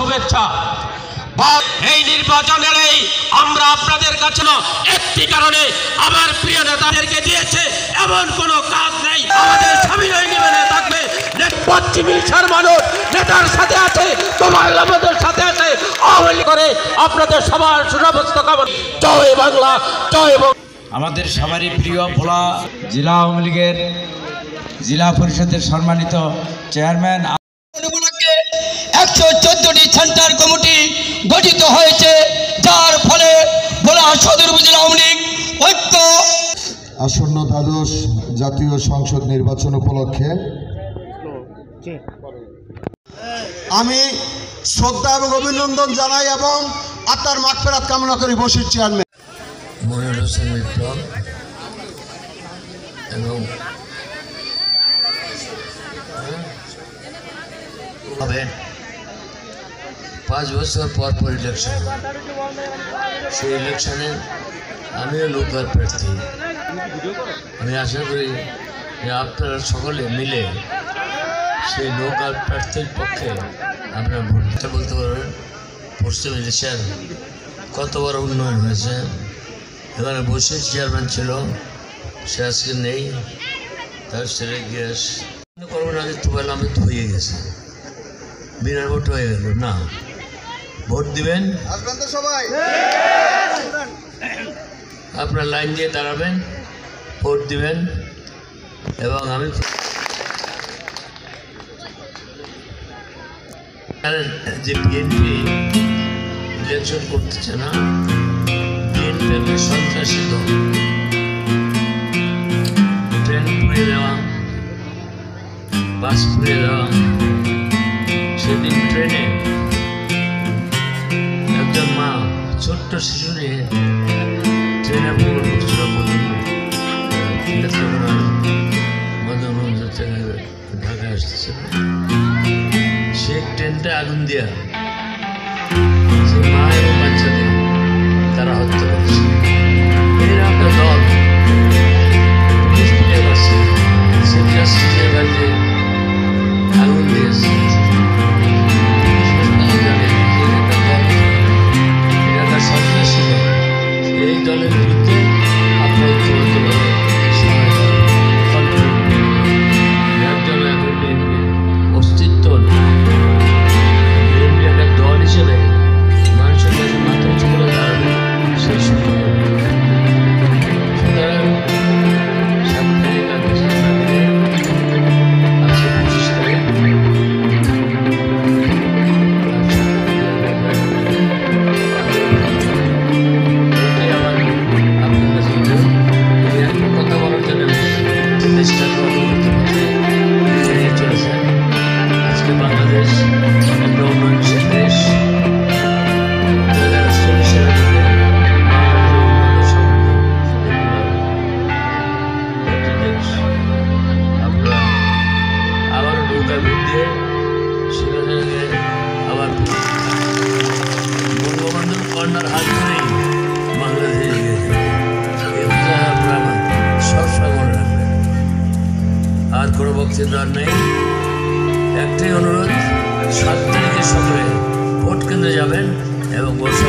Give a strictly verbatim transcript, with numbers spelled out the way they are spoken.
শুভেচ্ছা। এই নির্বাচনের আমরা আপনাদের কাছে একটি কারণে আমার প্রিয় নেতাদেরকে দিয়েছে এমন কোনো কাজ নেই। আমাদের স্বামী নিবেদনে থাকবে পশ্চিম ইলশার মানুষ নেতার সাথে আছে, তোমার আমাদের সাথে আছে। আওয়ামী করে আপনাদের সবার সুস্বাস্থ্য কামনা। জয় বাংলা, জয় বাংলা। আমাদের সবারই প্রিয় ভোলা জেলা আওয়ামী লীগের জেলা পরিষদের সম্মানিত চেয়ারম্যান একশো চোদ্দটি সেন্টার কমিটি গঠিত হয়েছে, যার ফলে ভোলা সদর উপজেলা আওয়ামী লীগ ঐক্য। আসন্ন দ্বাদশ জাতীয় সংসদ নির্বাচন উপলক্ষে আমি শ্রদ্ধা এবং অভিনন্দন জানাই এবং আত্মার মাগফিরাত কামনা করি বশির চেয়ারম্যান মনির হোসেন বিপ্লব এবং হবে পাঁচ বছর পর পর ইলেকশন। সেই ইলেকশনে আমিও লোকাল প্রার্থী। আমি আশা করি যে আপনারা সকলে মিলে সেই লোকাল প্রার্থীর পক্ষে আপনারা ভোটটা বলতে পারবেন। পশ্চিম এশিয়ার কত বড় উন্নয়ন হয়েছে। এখানে বসে চেয়ারম্যান ছিল, সে আজকে নেই, তার ছেলে গ্যাস করবেন। আগে তো বললাম আমি তো হয়ে গেছে, বিনা ভোট হয়ে গেল না। ভোট দিবেন, আসবেন তো সবাই, আপনার লাইন দিয়ে দাঁড়াবেন, ভোট দিবেন। এবং আমি যে বিএনপি ইলেকশন করতেছে না, বিএনপি একটা সন্ত্রাসী দল। ট্রেন পুড়িয়ে দেওয়া, বাস পুড়িয়ে দেওয়া। সেদিন ট্রেনে একজন মা ছোট্ট শিশু নিয়ে ট্রেনে ভ্রমণ করছিল মদনগঞ্জ থেকে ঢাকা আসতেছিল। সেই ট্রেনটা আগুন দিয়া সে মা এবং বাচ্চাদের তারা হত্যা করেছে। এরকম একটা দল আগুন দিয়েছে। সন্ত্রাসী দল, এই দলের বিরুদ্ধে আপনার ঐক্যবদ্ধভাবে অস্তিত্ব বিএনপি একটা দল হিসেবে মানুষের কাছে মাথা উঁচু করে দাঁড়াবে সেই সুযোগ। সুতরাং সাপ্তাহিক আজকে পঁচিশ তারিখ কথা বলার জন্য দেশটা চলেছেন। আজকে বাংলাদেশ একটা উন্নয়নশীল দেশ। দু হাজার চল্লিশ সালের মধ্যে আপনারা আবার নৌকা ভোট দিয়ে সেখানে আবার বঙ্গবন্ধুর কন্যার হাত ধরেই বাংলাদেশে গিয়েছে। আপনারা সবসময় মনে রাখবেন। আর কোনো বক্তব্য আর নেই, একটাই অনুরোধ, সাত তারিখে সকালে ভোট কেন্দ্রে যাবেন এবং